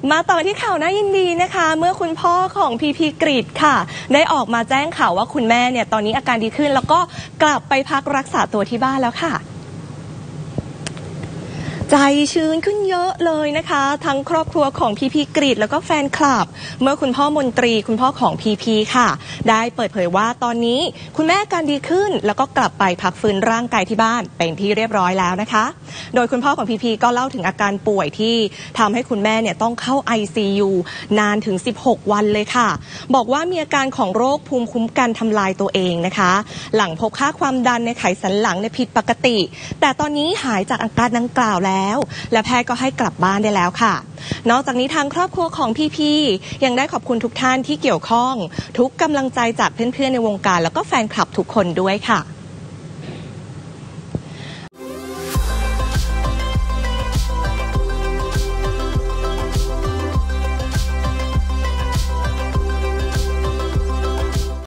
มาต่อที่ข่าวน่ายินดีนะคะเมื่อคุณพ่อของพีพีกฤษค่ะได้ออกมาแจ้งข่าวว่าคุณแม่เนี่ยตอนนี้อาการดีขึ้นแล้วก็กลับไปพักรักษาตัวที่บ้านแล้วค่ะใจชื้นขึ้นเยอะเลยนะคะทั้งครอบครัวของพีพีกฤษแล้วก็แฟนคลับเมื่อคุณพ่อมนตรีคุณพ่อของพีพีค่ะได้เปิดเผยว่าตอนนี้คุณแม่อาการดีขึ้นแล้วก็กลับไปพักฟื้นร่างกายที่บ้านเป็นที่เรียบร้อยแล้วนะคะโดยคุณพ่อของพีพีก็เล่าถึงอาการป่วยที่ทำให้คุณแม่เนี่ยต้องเข้า ICU นานถึง16วันเลยค่ะบอกว่ามีอาการของโรคภูมิคุ้มกันทำลายตัวเองนะคะหลังพบค่าความดันในไขสันหลังในผิดปกติแต่ตอนนี้หายจากอาการดังกล่าวแล้วและแพทย์ก็ให้กลับบ้านได้แล้วค่ะนอกจากนี้ทางครอบครัวของพีพียังได้ขอบคุณทุกท่านที่เกี่ยวข้องทุกกำลังใจจากเพื่อนๆในวงการแล้วก็แฟนคลับทุกคนด้วยค่ะ